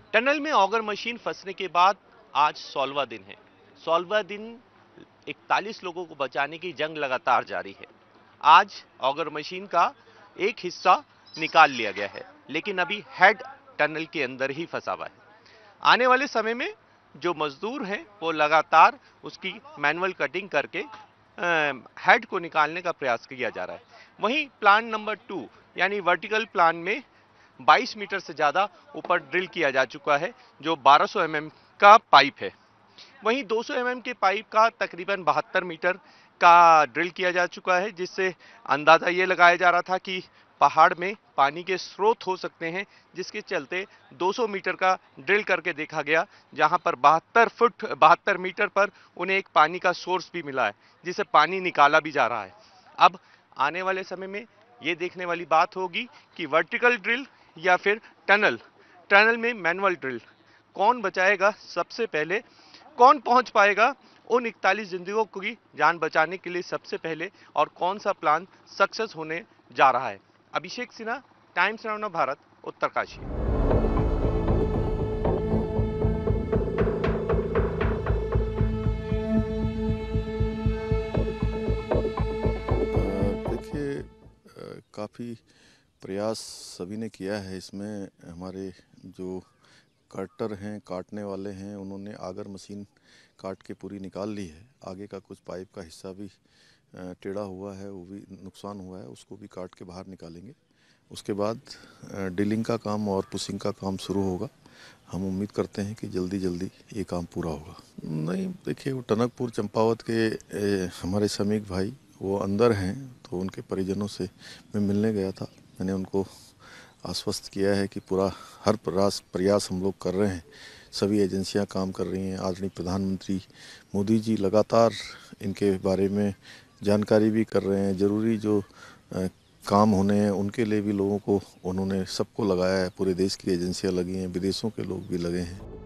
Tunnel में auger machine फंसने के बाद आज 16वां दिन है। 16वां दिन 41 लोगों को बचाने की जंग लगातार जारी है। आज ऑगर मशीन का एक हिस्सा निकाल लिया गया है, लेकिन अभी हेड टनल के अंदर ही फंसा हुआ है। आने वाले समय में जो मजदूर हैं वो लगातार उसकी मैनुअल कटिंग करके हेड को निकालने का प्रयास किया जा रहा है। वहीं प्लान नंबर 2 यानी वर्टिकल प्लान में 22 मीटर से ज्यादा ऊपर ड्रिल किया जा चुका है, जो 1200 mm का पाइप है। वहीं 200 mm के पाइप का तकरीबन 72 मीटर का ड्रिल किया जा चुका है, जिससे अंदाजा ये लगाया जा रहा था कि पहाड़ में पानी के स्रोत हो सकते हैं, जिसके चलते 200 मीटर का ड्रिल करके देखा गया, जहां पर 72 मीटर पर उन्हें एक पानी का सोर्स भी मिला है, जिसे पानी निकाला भी जा रहा है। अब आने वाले समय में ये देखने वाली बात होगी कि वर्टिकल ड्रिल या फिर टनल टनल में मैनुअल ड्रिल कौन बचाएगा सबसे पहले, कौन पहुंच पाएगा उन 41 जिंदगियों की जान बचाने के लिए सबसे पहले, और कौन सा प्लान सक्सेस होने जा रहा है। Abhishek Sinha, Times Now Bharat, Uttarkashi. देखिए, काफ़ी प्रयास सभी ने किया है। इसमें हमारे जो कटर हैं, काटने वाले हैं, उन्होंने आगर मशीन काट के पूरी निकाल ली है। आगे का कुछ पाइप का हिस्सा भी टेढ़ा हुआ है, वो भी नुकसान हुआ है, उसको भी काट के बाहर निकालेंगे। उसके बाद ड्रिलिंग का काम और पुशिंग का काम शुरू होगा। हम उम्मीद करते हैं कि जल्दी जल्दी ये काम पूरा होगा। नहीं, देखिए, वो टनकपुर चंपावत के हमारे श्रमिक भाई वो अंदर हैं, तो उनके परिजनों से मैं मिलने गया था। मैंने उनको आश्वस्त किया है कि पूरा हर प्रयास हम लोग कर रहे हैं। सभी एजेंसियां काम कर रही हैं। आदरणीय प्रधानमंत्री मोदी जी लगातार इनके बारे में जानकारी भी कर रहे हैं। ज़रूरी जो काम होने हैं उनके लिए भी लोगों को उन्होंने सबको लगाया है। पूरे देश की एजेंसियां लगी हैं, विदेशों के लोग भी लगे हैं।